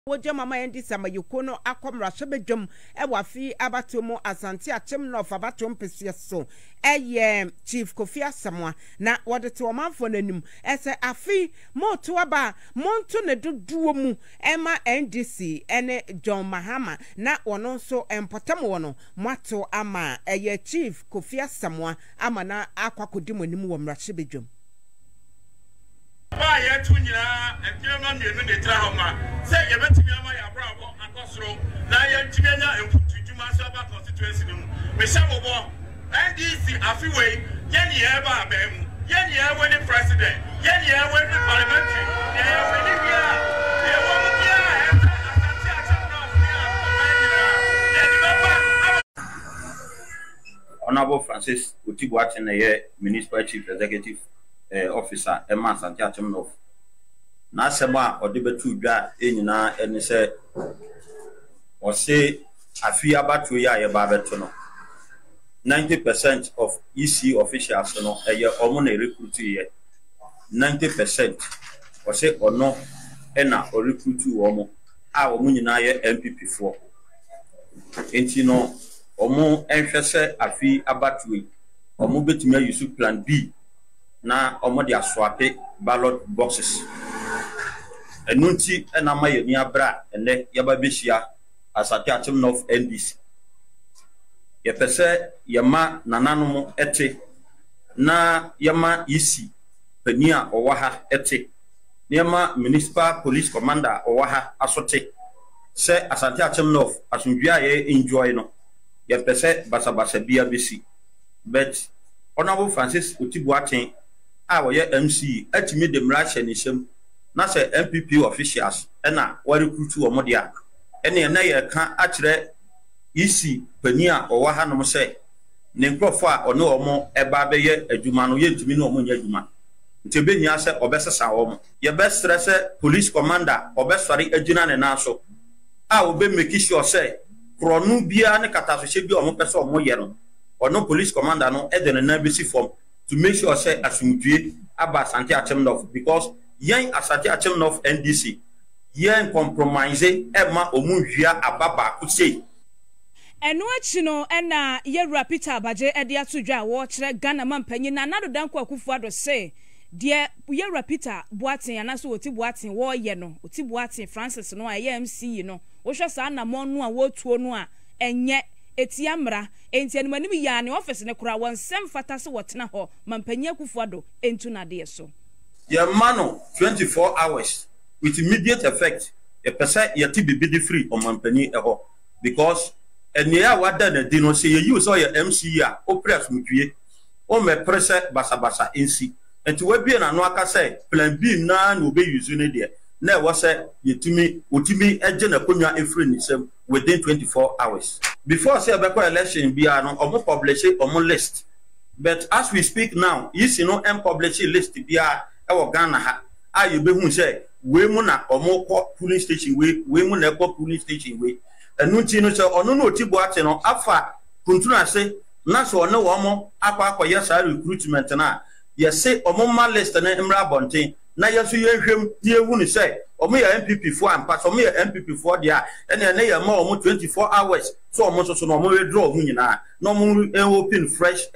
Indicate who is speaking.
Speaker 1: Woje mama yendi sama yukono akomra shebedwom ewafi abatomo asante atem no fabatom pesie so Chief Kofi Asamoah na wodete omanfo nanim ese afi moto aba monto ne doduo mu ema NDC ene John Mahama na wono nso empotam wono mwato ama Chief Kofi Asamoah ama na akwakodi monim wo mra shebedwom
Speaker 2: ba ye tunyina ekiema mienu de tra homa se ye betimi ama ya brabo akosoro na ye timenya emputujuma so ba constituency no me shabobo NDC afiwe ye ni e ba abemu ye ni e we ni president ye ni e we ni parliamentary ye we ni bia ye wo mu bia asante acha na bia ye ni baba
Speaker 3: Honorable Francis Otibuati na ye municipal chief executive officer Emma Asante Atem North. Na sema odebetu dwa enyina eni se o se afi abatu ya ye ba beto no 90% of EC officials no eye omo na recruit ye 90% o se ono ena o recruit omo a omo nyina ye MPP 4 enti no omo enhwese afi abatu yi omo betumi ayusu plan B na omo dia swape ballot boxes enunti ena maye ni abra ene yaba behia Asante Atem North NDC ye pese yema nananom ete na yema EC pania owaha ete yema municipal police commander owaha asote se Asante Atem North asundua ye enjoy no ye pese basa bia besi but Honorable Francis Otibuati awoye MC atimi de mrahye ni hyem na se MPP officials ena wa recruit wo modia ene na ye ka akire EC pania owa hanom se ne nkrofo a ono omo eba be ye adwuma no ye ntimi no omo nya adwuma ntebe nya se obesesa omo ye be stress police commander obesori agina ne na so a obe make sure say kronu bia ne katasohye bi omo pese omo ye no ono police commander no e de na besi form to make sure say asumdue aba Asante Atem North because yen Asante Atem North NDC yen compromise ema omunhua ababa akuse
Speaker 4: eno achi no na Yewura Peter Abaje ede atodwa wo kire Ghana mampanyi na nadodanko Akufo-Addo se de Yewura Peter Boaten anaso Otibuaten wo ye no Otibuaten Francis no aye MC no wo hwe sa na mo no a wo tuo no a enye etiamra enti animanim ya ne office ne kura wonsem fata se wotena ho mampanyi Akufo-Addo entu na de so
Speaker 3: ye mano 24 hours with immediate effect e pese ye ti bibi free on mampanyi eho because enia wada na di no se ye use o ye MC a opress mutwie o me presse basa ensi enti we bie na no aka say plan B na obe use ne de na wo say yetumi otimi eje na konwa efre ni sem within 24 hours before say abeko election bia no omo publish omo list but as we speak now you see no publish list bia e wo Ghana ha aye be hu say we mu na omo ko polling station we mu na ko polling station we enunti no say ono no Otibuati no afa kuntuna say na so ono wo mo akwa yes recruitment na ye say omo ma list na emra bonten na yeso ye hwem die hu ni say omo ya MPP 4 ampa so omo ya MPP 4 dia ene na ye ma omo 24 hours so omo so no omo withdraw hu nyina na omo open fresh